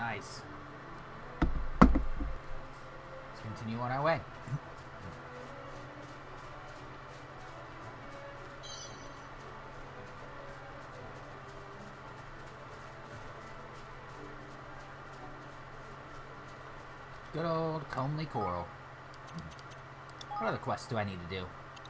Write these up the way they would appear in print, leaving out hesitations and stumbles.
Nice. Let's continue on our way. Good old comely coral. What other quests do I need to do?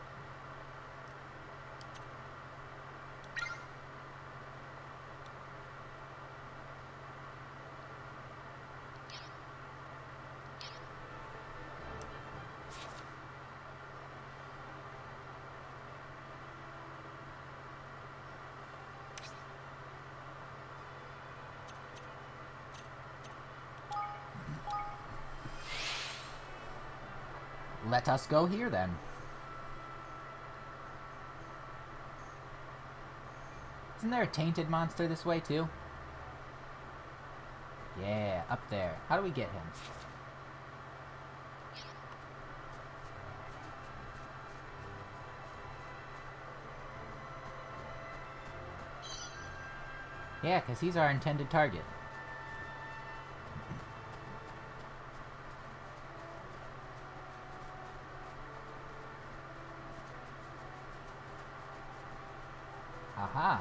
Let us go here, then. Isn't there a tainted monster this way, too? Yeah, up there. How do we get him? Yeah, because he's our intended target. Aha.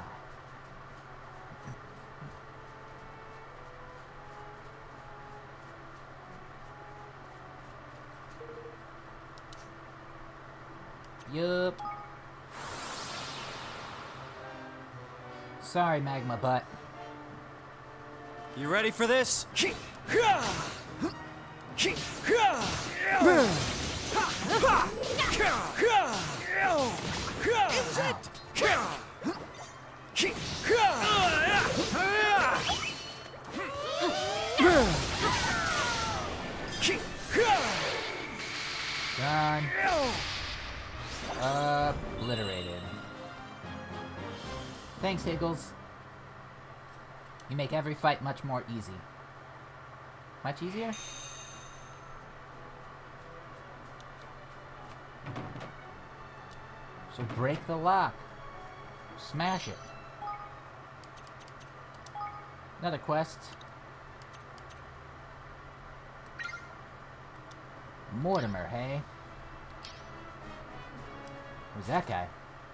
Yup. Sorry, magma butt. You ready for this? Is it? Done. Obliterated. Thanks, Higgles. You make every fight much more easy. Much easier? So break the lock. Smash it. Another quest. Mortimer, hey? Who's that guy?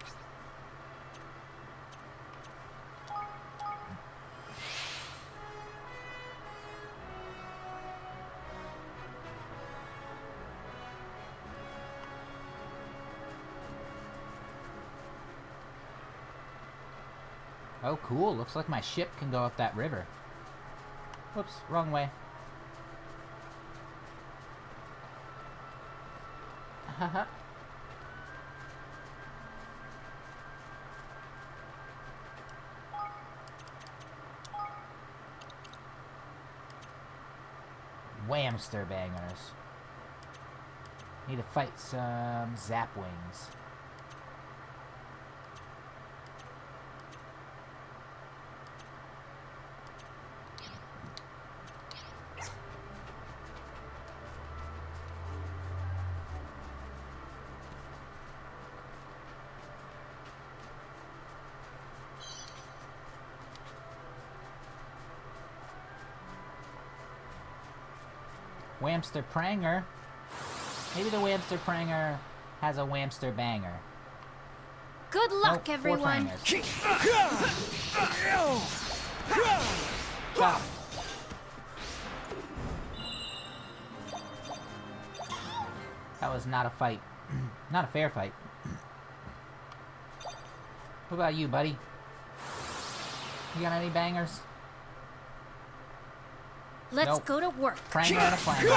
Oh, cool. Looks like my ship can go up that river. Whoops, wrong way. Haha. Whamster bangers. Need to fight some zapwings. Whamster Pranger. Maybe the Whamster Pranger has a Whamster Banger. Good luck, nope, everyone. That was not a fight. Not a fair fight. What about you, buddy? You got any bangers? Let's nope. go to work. Pranger and a flanger.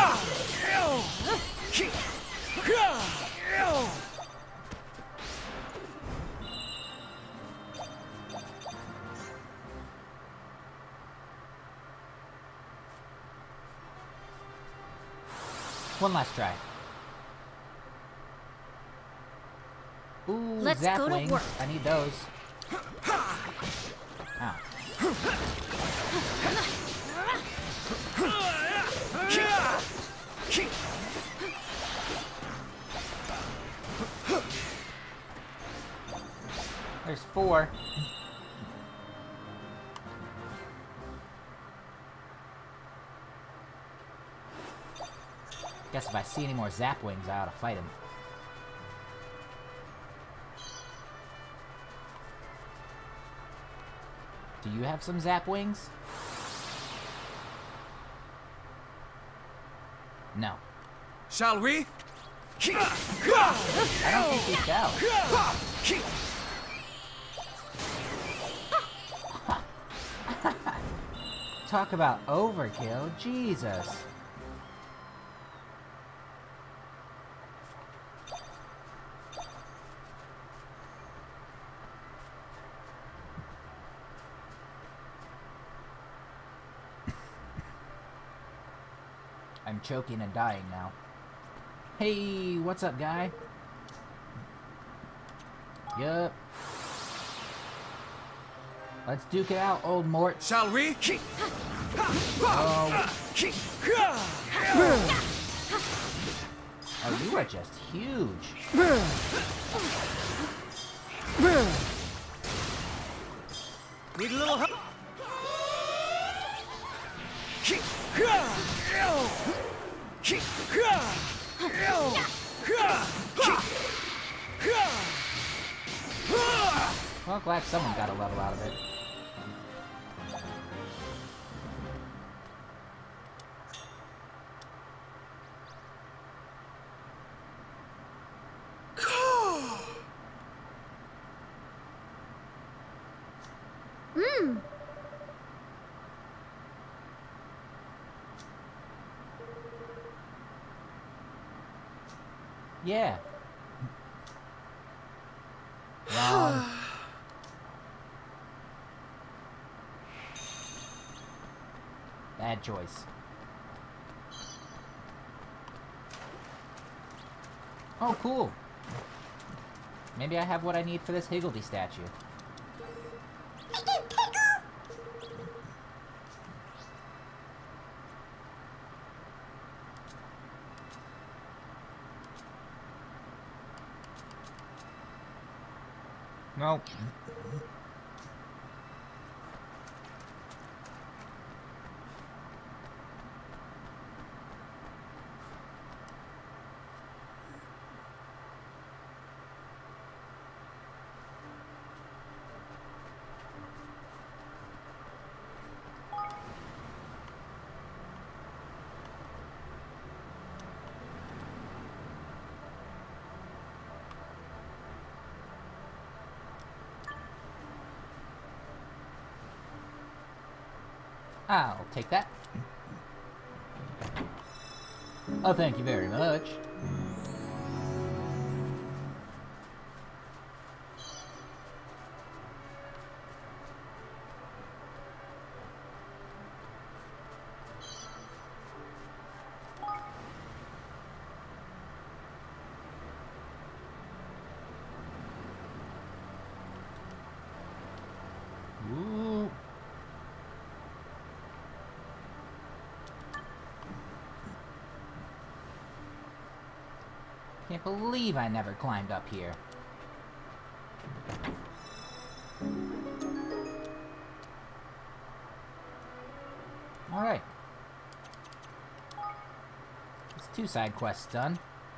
One last try. Ooh, let's go to zapwings. work. I need those. Ow. There's 4. Guess if I see any more zap wings, I ought to fight him. Do you have some zap wings? No. Shall we? I don't think we shall. Talk about overkill, Jesus. I'm choking and dying now. Hey, what's up, guy? Yup. Let's duke it out, old Mort. Shall we? Oh, you are just huge. Need a little help? Well, glad someone got a level out of it. Yeah. Wrong. Bad choice. Oh, cool. Maybe I have what I need for this Higgledy statue. Nope. I'll take that. Oh, thank you very much. Ooh. Can't believe I never climbed up here. Alright. It's 2 side quests done.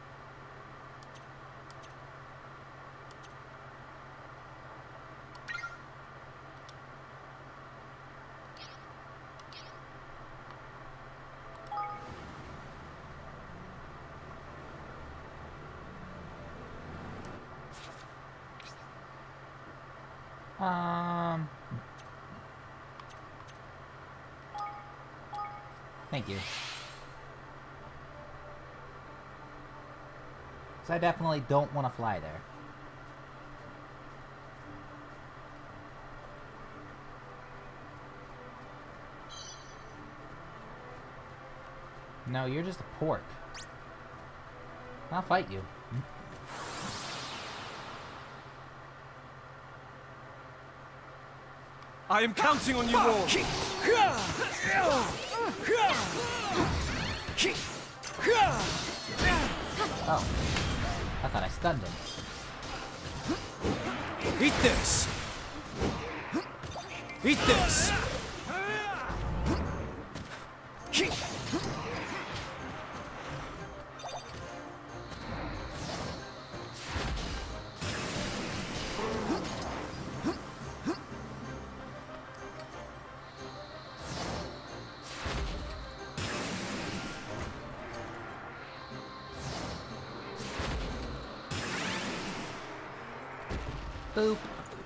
Thank you. So I definitely don't want to fly there. No, you're just a pork. I'll fight you. I am counting on you all. Oh. I thought I stunned him. Eat this. Eat this. Boop.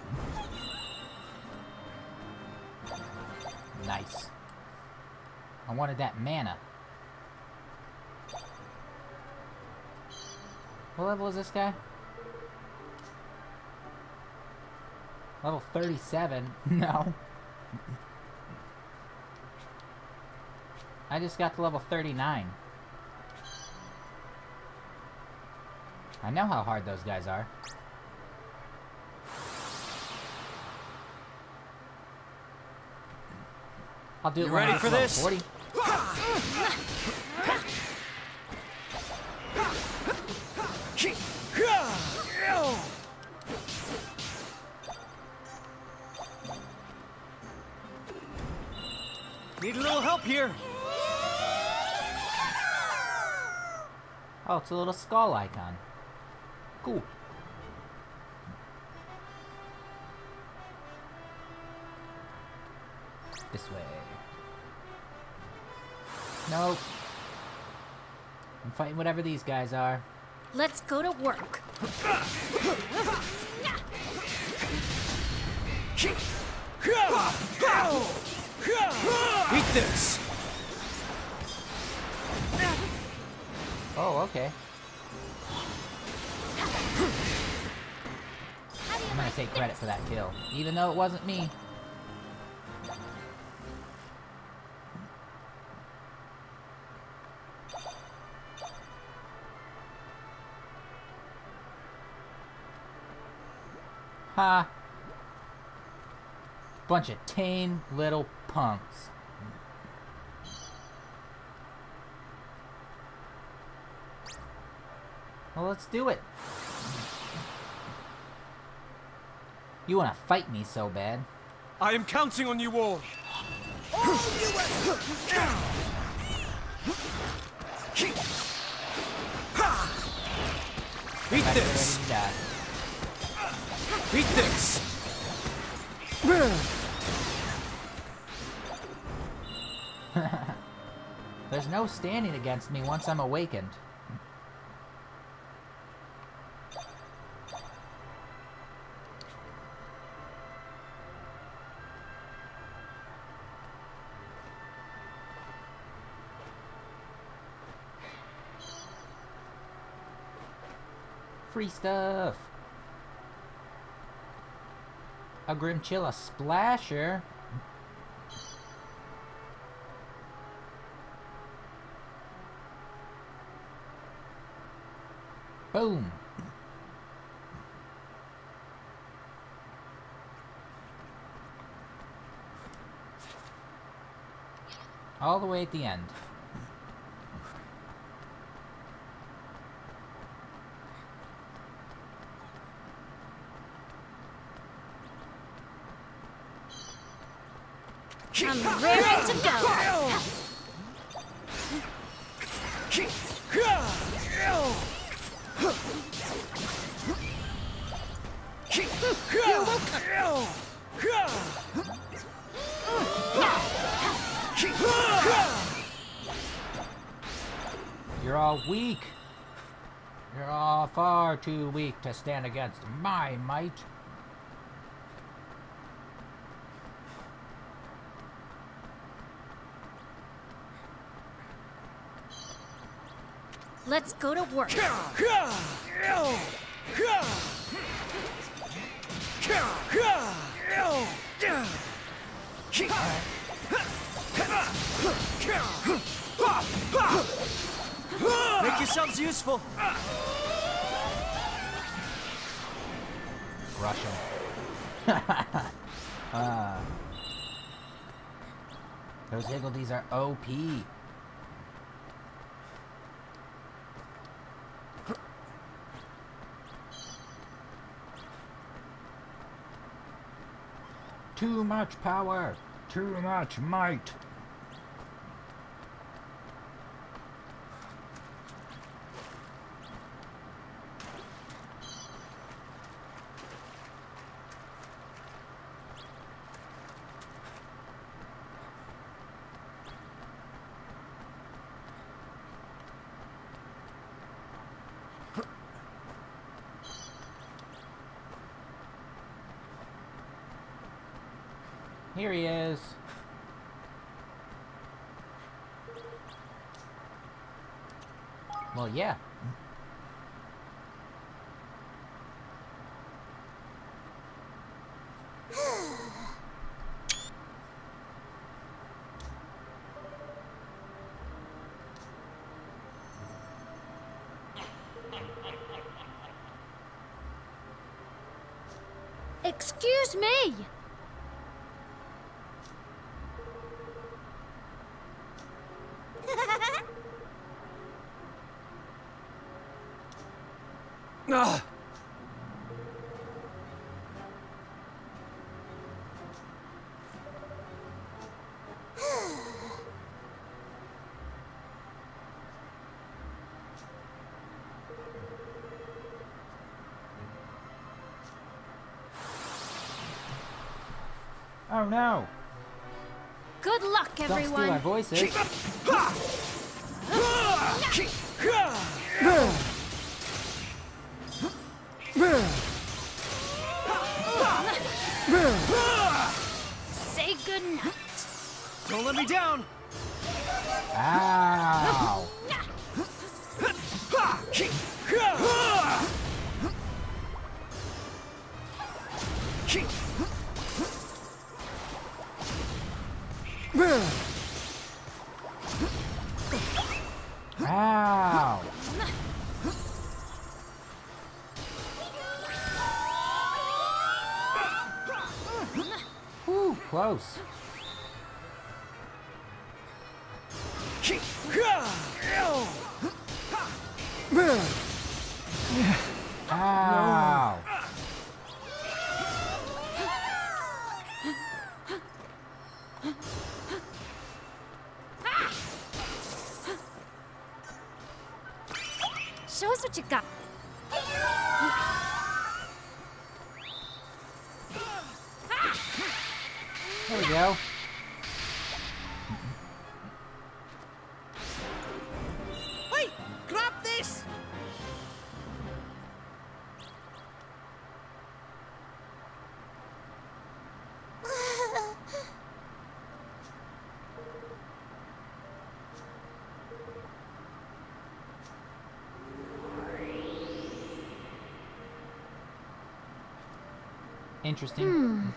Nice. I wanted that mana. What level is this guy? Level 37? No. I just got to level 39. I know how hard those guys are. I'll do it You when ready I'm for level this? 40. Need a little help here. Oh, it's a little skull icon. Cool. This way. Nope. I'm fighting whatever these guys are. Let's go to work. Eat this. Oh, okay. I'm gonna take credit for that kill, even though it wasn't me. Ha! Bunch of tame little punks. Well, let's do it. You wanna fight me so bad. I am counting on you all. Eat That's this. ready to die. Eat this. There's no standing against me once I'm awakened. Free stuff. A Grimchilla Splasher. Boom. All the way at the end. I'm ready to go. You're all weak. You're all far too weak to stand against my might. Let's go to work. Make yourselves useful. Rush him. Those Higgledies are OP. Too much power, too much might. Here he is. Well, yeah. Excuse me! Ah! Oh no! Good luck, Don't steal everyone! our voices. Say goodnight. Don't let me down! Ow! Ow! Whew, close. Ow! Show us what you got. There we go. Wait! Grab this! Interesting.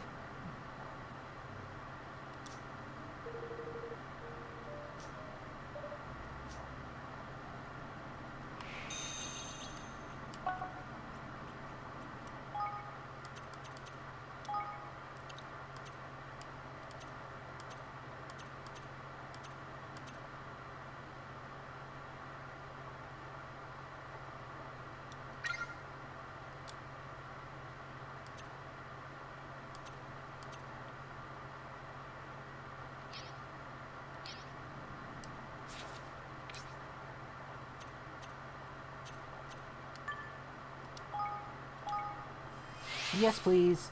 Yes, please.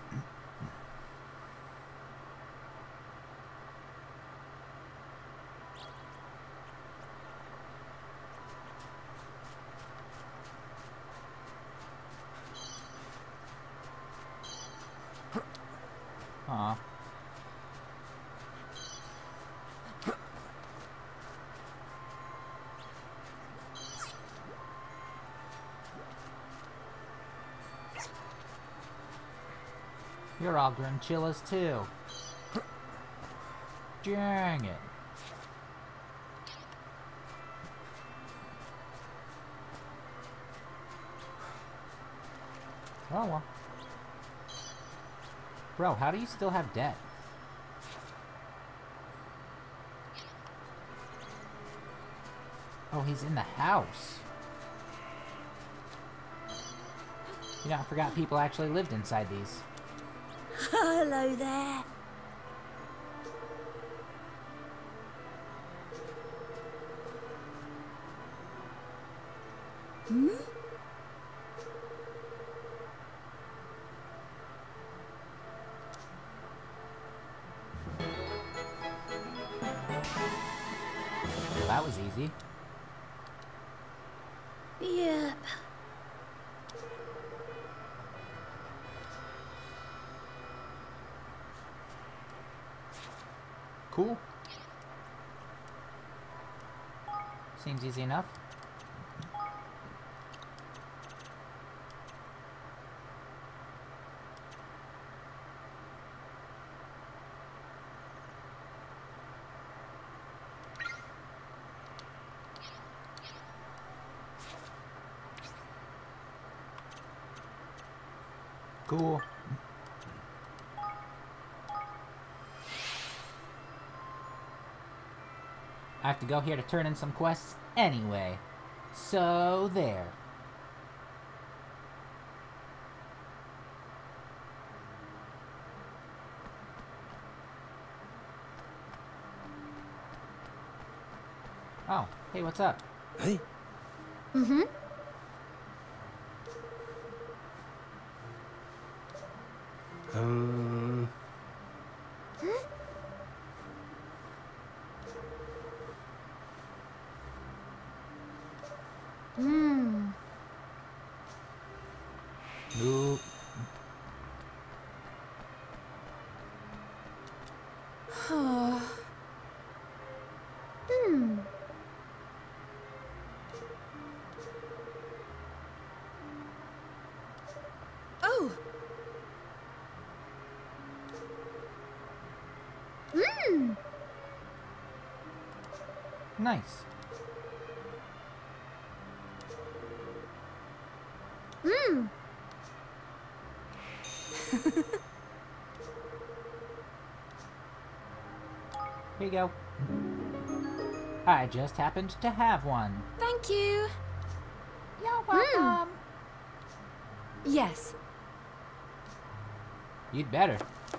Aw. You're all grunchillas too. Dang it. Oh well. Bro, how do you still have debt? Oh, he's in the house. You know, I forgot people actually lived inside these. Hello there. Well, that was easy. Yep. Cool. Seems easy enough. Cool. I have to go here to turn in some quests anyway. So, there. Oh, hey, what's up? Hey. Mm-hmm. Hmm. Nope. Hmm. Oh. Hmm. Nice. Hmm. Here you go. I just happened to have one. Thank you. You're welcome. Yes. You'd better.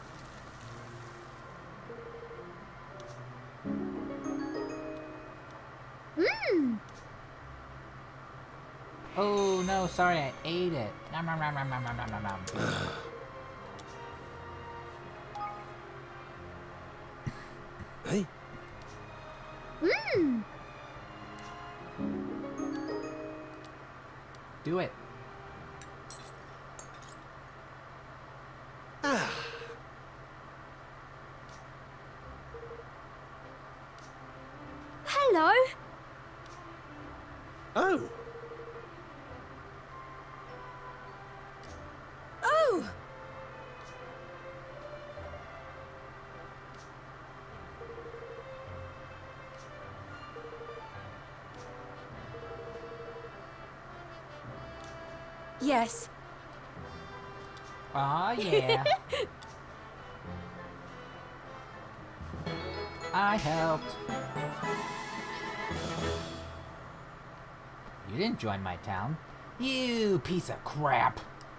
Hmm. Oh no, sorry, I ate it. Nom, nom, nom, nom, nom, nom, nom, nom, nom. Hey. Hmm. Do it. Hello. Oh. Oh. Yes. Aw, yeah. I helped. You didn't join my town. You piece of crap.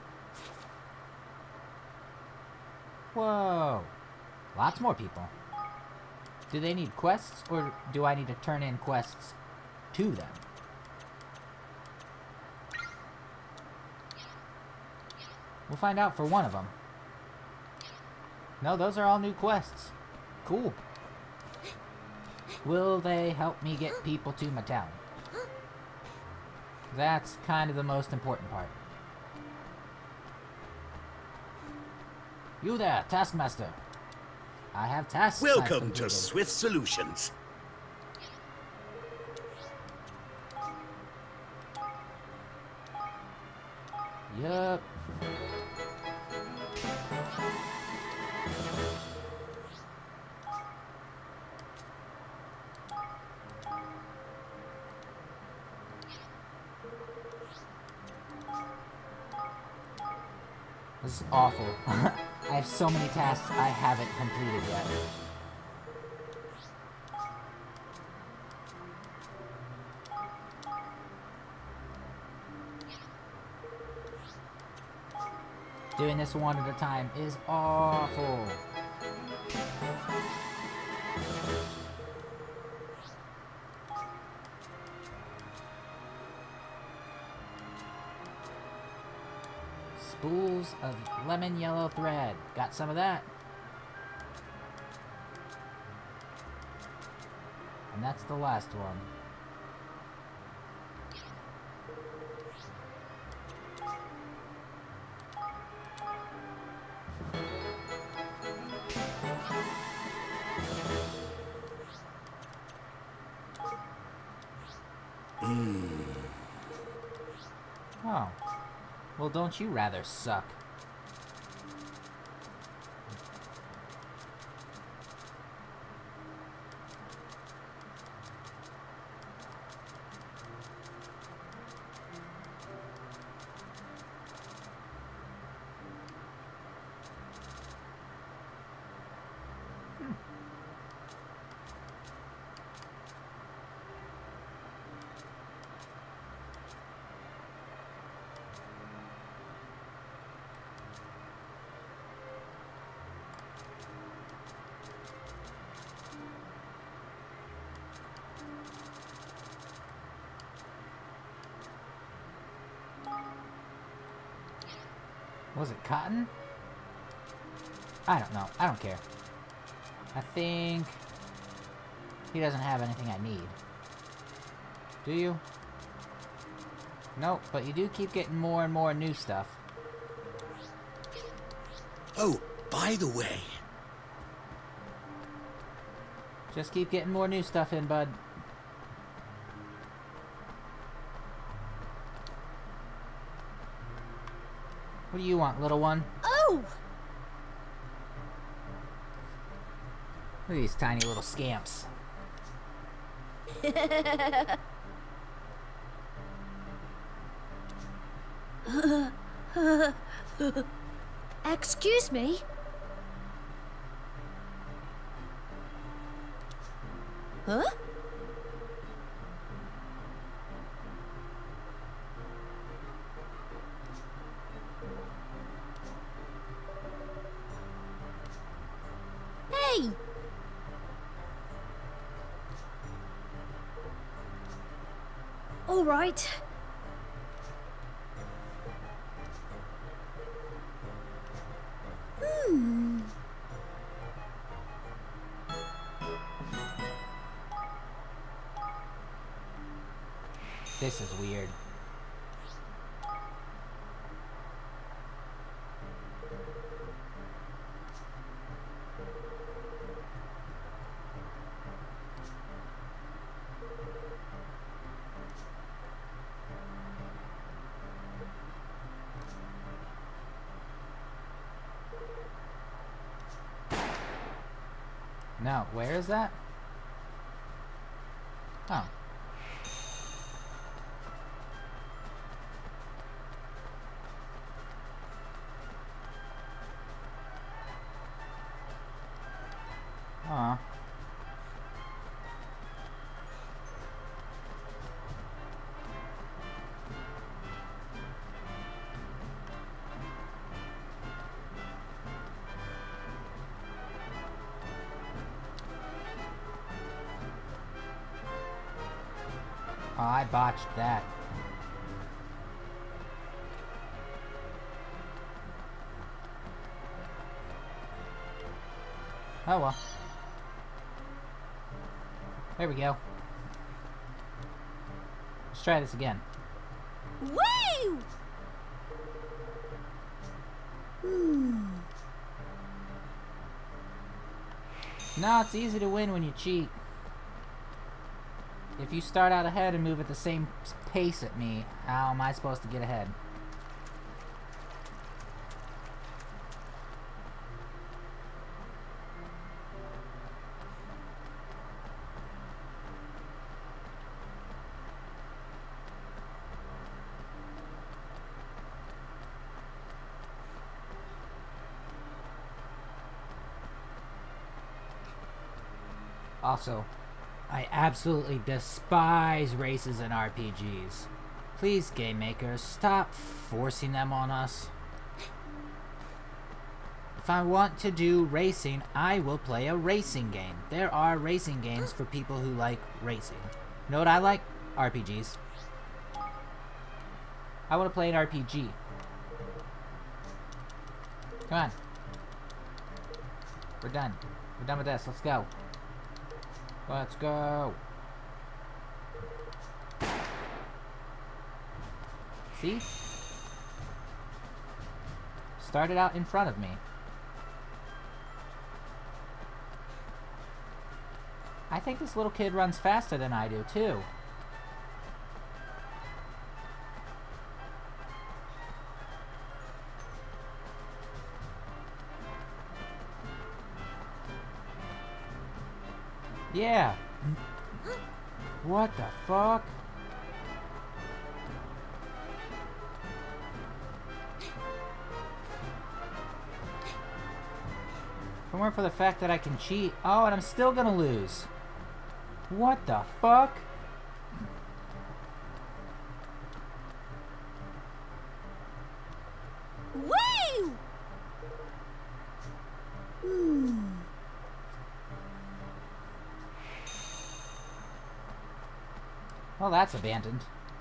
Whoa. Lots more people. Do they need quests, or do I need to turn in quests to them? We'll find out for one of them. No, those are all new quests. Cool. Will they help me get people to my town? That's kind of the most important part. You there, Taskmaster. I have tasks I've Welcome to completed. Swift Solutions. Yup. This is awful. I have so many tasks I haven't completed yet. Doing this one at a time is awful. Spools of lemon yellow thread. Got some of that. And that's the last one. Oh. Well, don't you rather suck? Was it cotton? I don't know. I don't care. I think he doesn't have anything I need. Do you? Nope, but you do keep getting more and more new stuff. Oh, by the way. Just keep getting more new stuff in, bud. What do you want, little one? Oh! Look at these tiny little scamps. Excuse me? Huh? Hey! All right. This is weird. No, where is that? Oh. Aw. Oh, I botched that. Oh well. There we go. Let's try this again. Woo! No, it's easy to win when you cheat. If you start out ahead and move at the same pace at me, how am I supposed to get ahead? Also, I absolutely despise races in RPGs. Please, game makers, stop forcing them on us. If I want to do racing, I will play a racing game. There are racing games for people who like racing. You know what I like? RPGs. I want to play an RPG. Come on. We're done. We're done with this. Let's go. Let's go. See? Started out in front of me. I think this little kid runs faster than I do, too. Yeah. What the fuck? If it weren't for the fact that I can cheat... Oh, and I'm still gonna lose. What the fuck? Woo! Well, that's abandoned.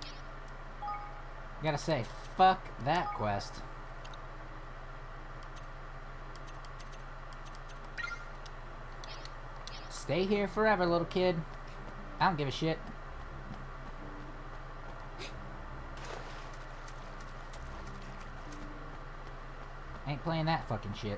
Gotta say, fuck that quest. Stay here forever, little kid. I don't give a shit. Ain't playing that fucking shit.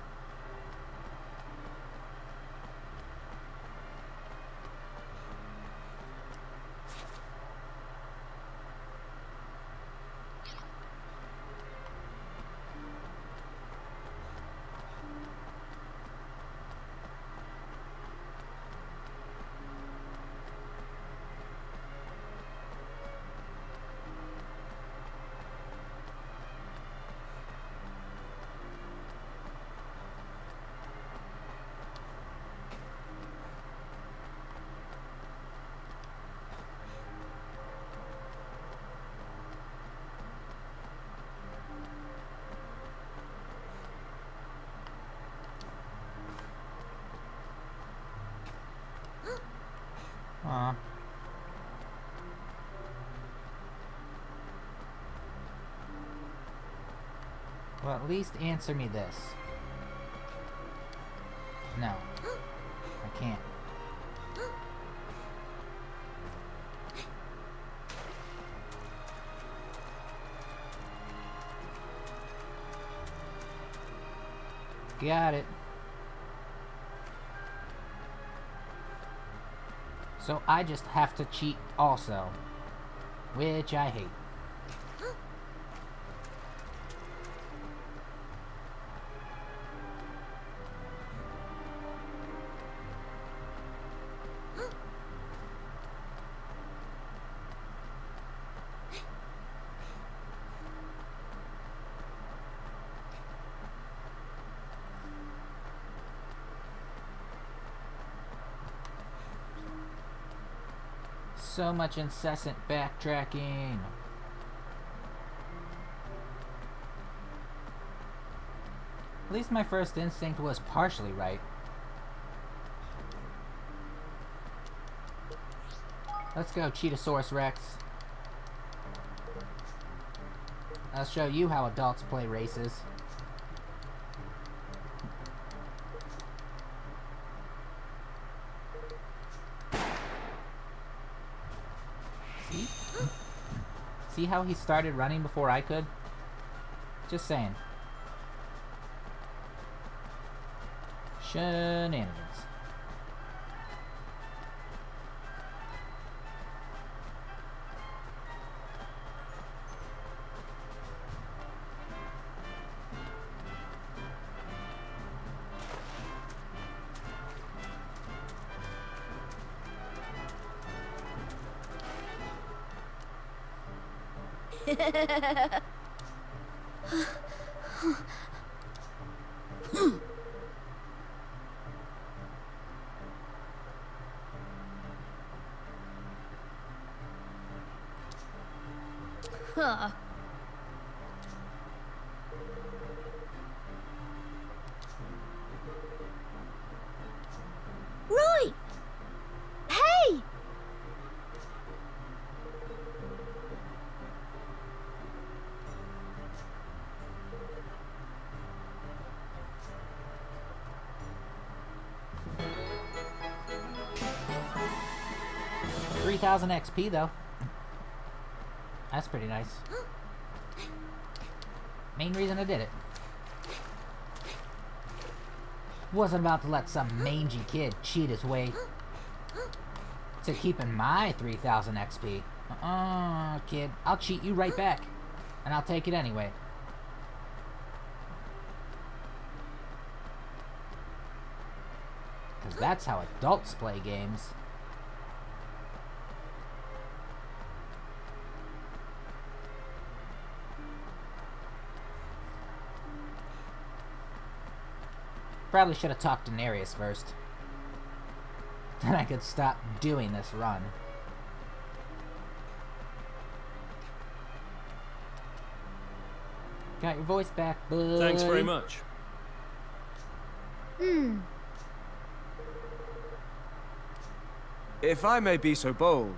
Aw. Well, at least answer me this. No. I can't. Got it. So I just have to cheat also. Which I hate. So much incessant backtracking. At least my first instinct was partially right. Let's go, Cheetosaurus Rex. I'll show you how adults play races. See? See how he started running before I could? Just saying. Shenanigans. Huh. Right. Hey! $3,000 XP though. That's pretty nice. Main reason I did it. Wasn't about to let some mangy kid cheat his way to keeping my 3,000 XP. Kid. I'll cheat you right back. And I'll take it anyway. Because That's how adults play games. Probably should have talked to Nereus first. Then I could stop doing this run. Got your voice back, bud. Thanks very much. If I may be so bold.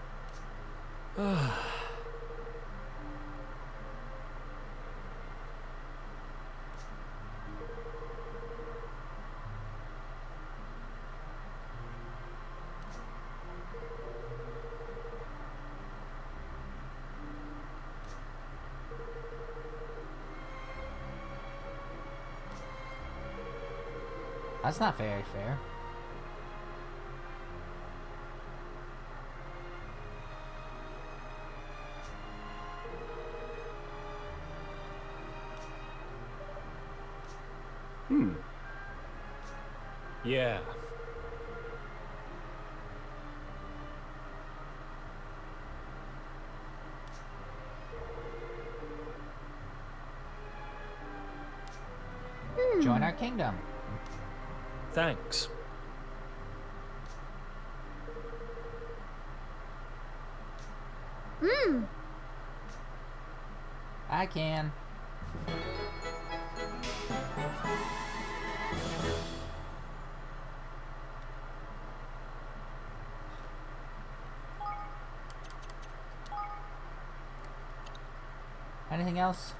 That's not very fair. Yeah. Join our kingdom. Thanks. I can. Anything else?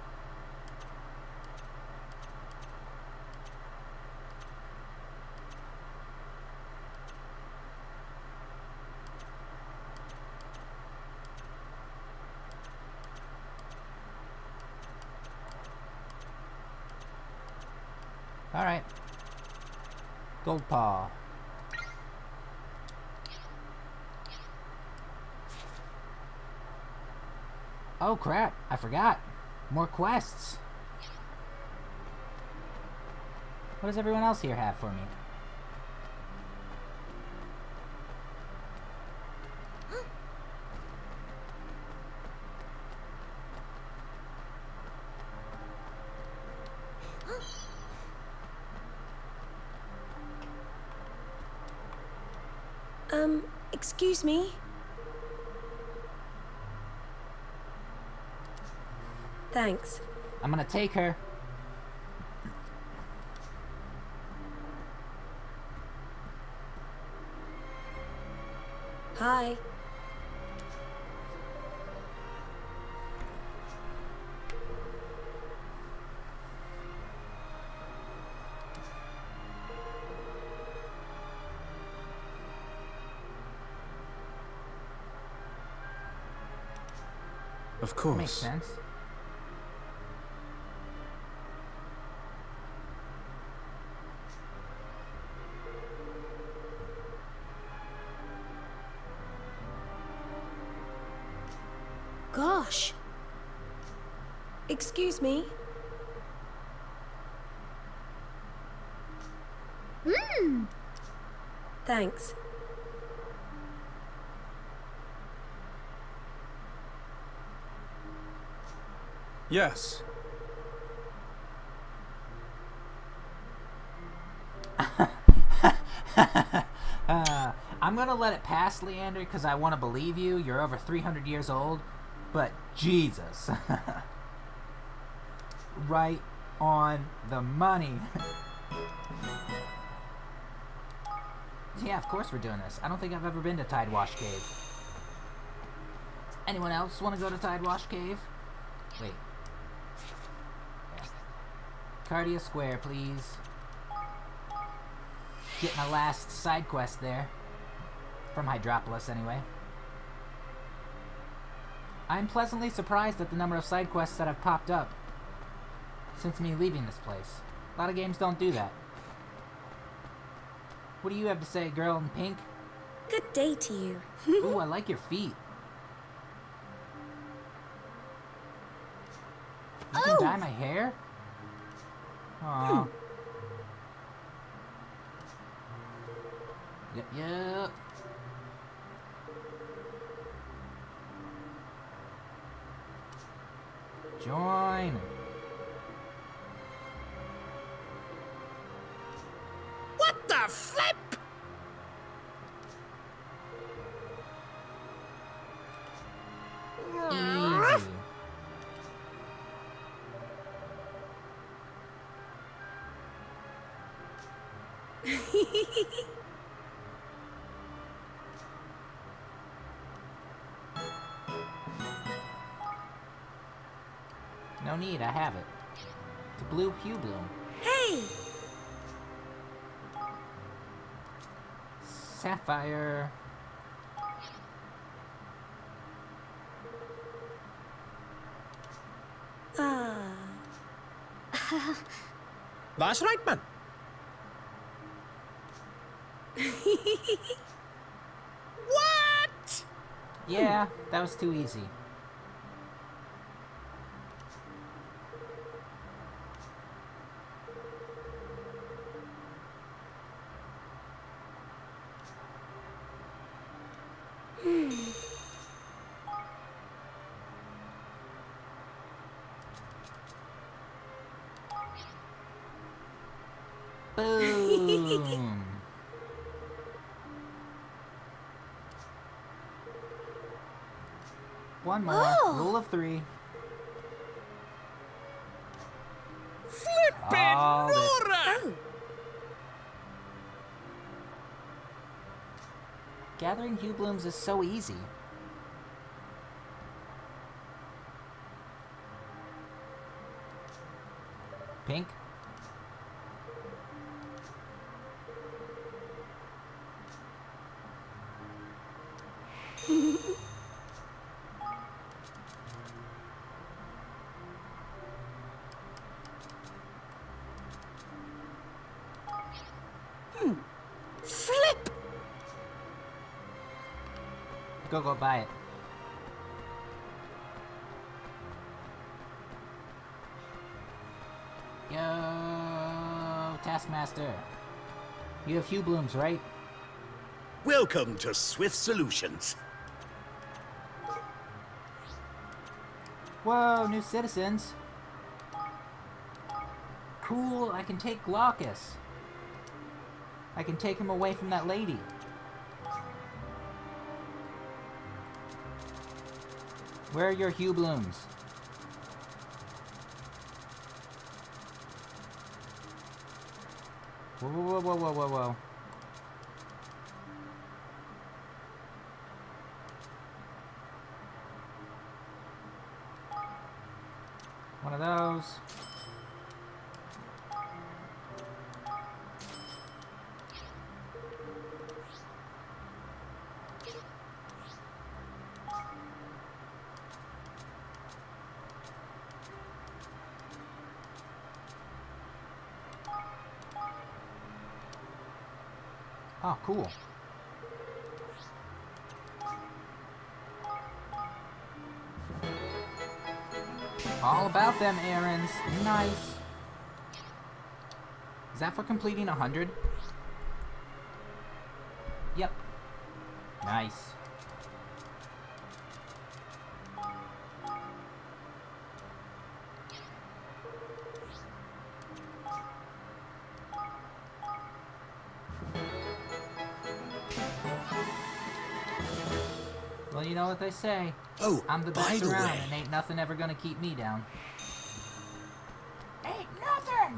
Alright. Gold paw. Oh crap, I forgot. More quests. What does everyone else here have for me? Excuse me? Thanks. I'm gonna take her. Hi. Of course. Makes sense. Gosh. Excuse me? Thanks. Yes. I'm gonna let it pass, Leander, because I want to believe you. You're over 300 years old, but Jesus. Right on the money. Yeah, of course we're doing this. I don't think I've ever been to Tidewash Cave. Anyone else want to go to Tidewash Cave? Wait. Yeah. Cardia Square, please. Get my last side quest there. From Hydropolis, anyway. I'm pleasantly surprised at the number of side quests that have popped up since me leaving this place. A lot of games don't do that. What do you have to say, girl in pink? Good day to you. Ooh, I like your feet. You can dye my hair? Aww. Yep, yep. Join. What the flip? Easy. No need, I have it. It's a blue hue bloom. Hey! Sapphire. Ah. That's right, man. What? Yeah, that was too easy. Boom. One more. Oh. Rule of 3. Flippin' Called it. Nora! Gathering hue blooms is so easy. Pink. Flip! Go buy it. Yo, Taskmaster. You have hue blooms, right? Welcome to Swift Solutions. Whoa, new citizens. Cool, I can take Glaucus. I can take him away from that lady. Where are your hue blooms? Whoa, whoa, whoa, whoa, whoa, whoa. One of those. Oh, cool. All about them errands. Nice. Is that for completing 100? Yep. Nice. Well, you know what they say. Oh, I'm the by best the around, way, and ain't nothing ever gonna keep me down. Ain't nothing!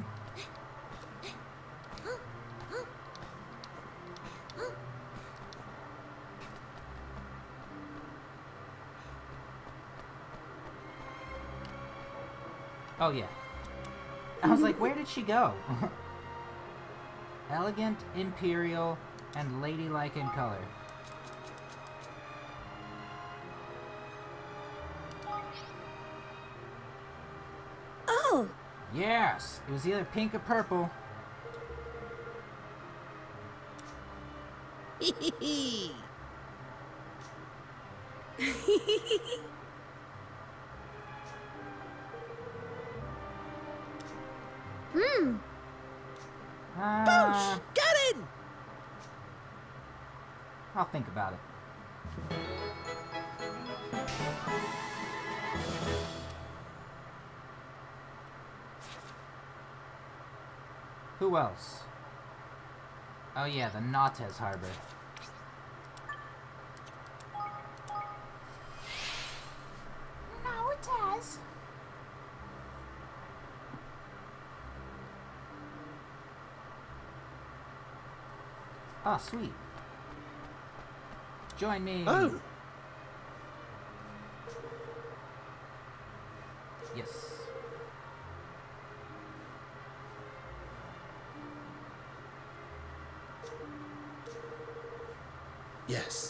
Oh, yeah. I was like, where did she go? Elegant, imperial, and ladylike in color. Oh! Yes! It was either pink or purple. Hmm. Ah, get in! I'll think about it. Who else? Oh yeah, the Nautes Harbor. Nautes. Oh, sweet. Join me. Oh, Yes. yes.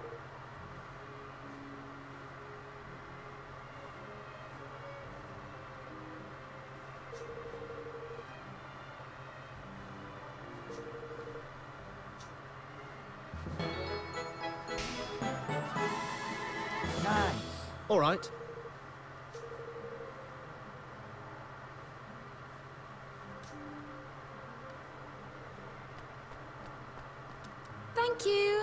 Nice. All right. Thank you.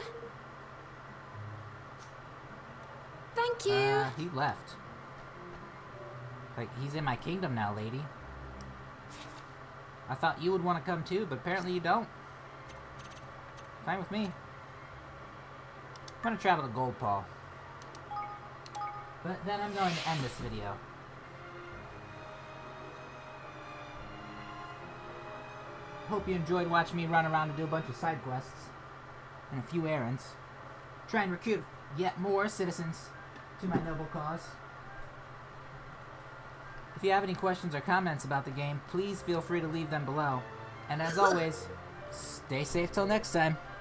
Thank you. He left. Like, he's in my kingdom now, lady. I thought you would want to come too, but apparently you don't. Fine with me. I'm gonna travel to Gold Paw. But then I'm going to end this video. Hope you enjoyed watching me run around and do a bunch of side quests. And a few errands. Try and recruit yet more citizens to my noble cause. If you have any questions or comments about the game, please feel free to leave them below. And as always, stay safe till next time.